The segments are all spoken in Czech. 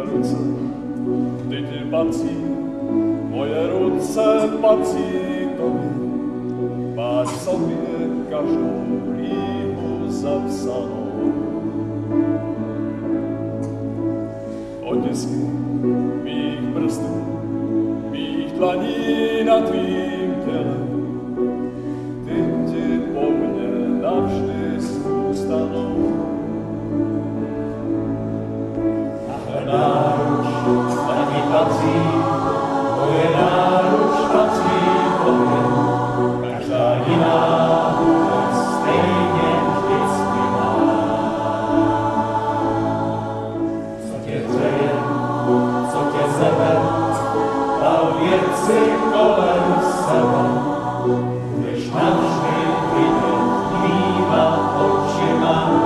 ruce, ty ti patří, moje ruce patří tobě. Máš v sobě každou rýmu zapsanou. Otisky mých prstů, mých dlaní na tvým těle, ty ti po mně navždy zůstanou. Náruč, ta ti patří, moje náruč patří tobě. Každá jiná bude stejně vždycky má. Co tě hřeje, co tě zebe, a věci kolem sebe, budeš navždy vidět tvýma očima.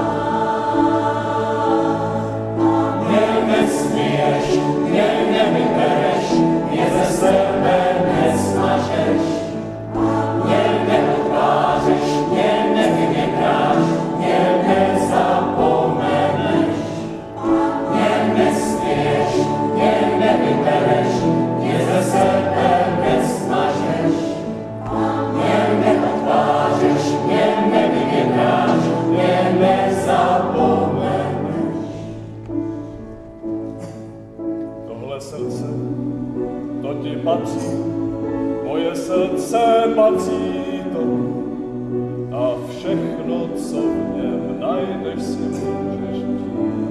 Nesměješ, mě nevybereš, mě ze sebe nesmažeš. Mě neodvážeš, mě nevyvětráš, mě nezapomeneš. Mě nesměješ, mě nevybereš, mě ze sebe nesmažeš. Mě neodvážeš, mě nevyvětráš, mě nezapomeneš. Srdce, to ti patří, moje srdce patří tomu a všechno, co v něm najdeš, si můžeš vzít.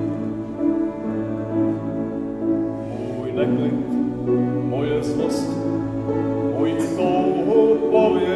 Můj neklid, moje zlost, můj touhu pověst,